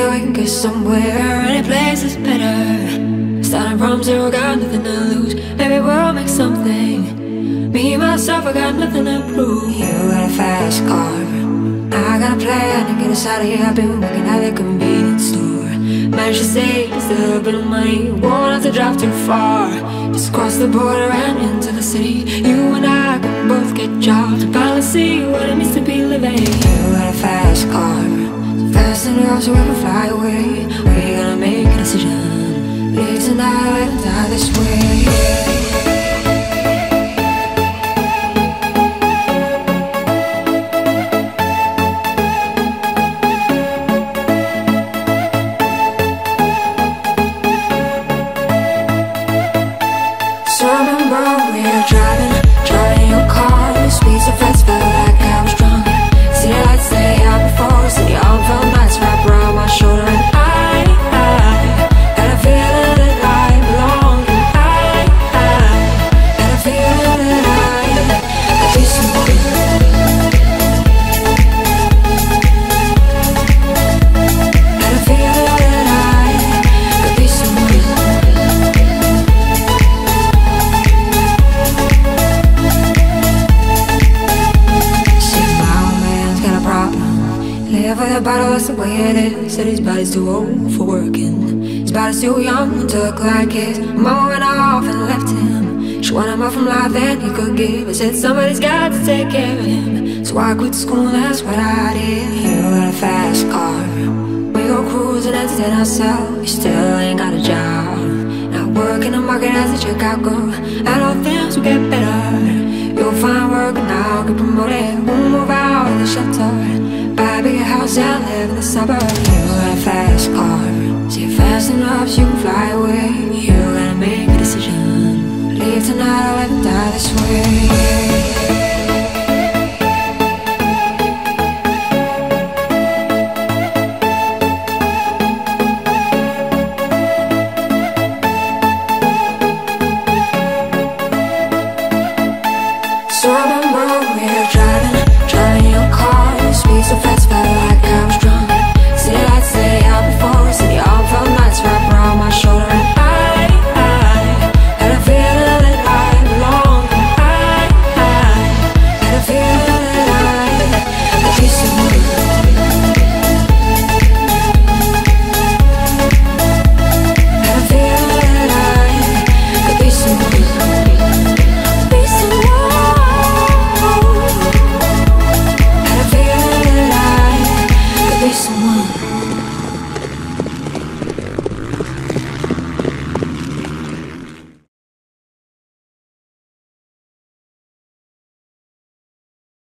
we can get somewhere. Any place is better. Starting from zero, got nothing to lose. Maybe we'll make something. Me, myself, I got nothing to prove. You got a fast car, I got a plan to get us out of here. I've been working at the convenience store. Managed to save just a little bit of money. Won't have to drive too far. Just cross the border and into the city. You and I can both get jobs and finally see what it means to be living. You got a fast car, so fast enough so we can fly away. We're gonna make a decision. Live tonight and die this way. So I remember we were driving your car. The speed so fast, felt like I was drunk. City lights lay out before us, and the arm felt nice wrapped around my shoulder. And I had a feeling that I belonged. And I had a feeling that I could be so good. Had a feeling that I could be so good. Live with a bottle, that's the way it is. Said his body's too old for working. His body's too young to look like his. Mama went off and left him. She wanted more from life than he could give. I said somebody's got to take care of him. So I quit school, that's what I did. You got a fast car, we go cruising, entertain ourselves. You still ain't got a job, not working the market as a checkout girl. I know things will get better. You'll find work and I'll get promoted. We'll move out of the shelter, buy a bigger house and live in the suburbs. You got a fast car, so you're fast enough so you can fly away.